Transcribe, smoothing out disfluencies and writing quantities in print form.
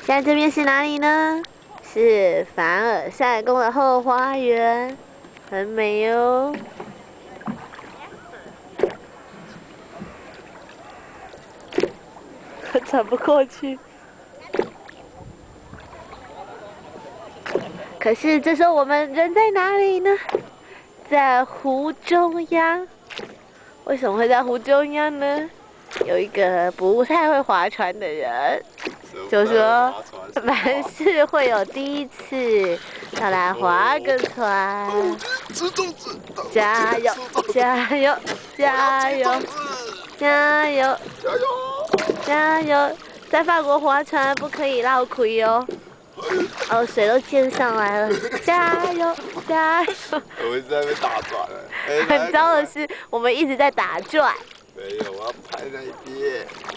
现在这边是哪里呢？是凡尔赛宫的后花园，很美哦。喘不过去。可是这时候我们人在哪里呢？在湖中央。为什么会在湖中央呢？有一个不太会划船的人，就说凡事会有第一次，要来划个船。 吃粽子， 加油！加油！加油！加油！ 加油！ 加油！在法国划船不可以绕亏哦。哦，水都溅上来了！加油！加油！ 我们在那边打转了。 很糟的是，我们一直在打转。 没有，我要拍那一边。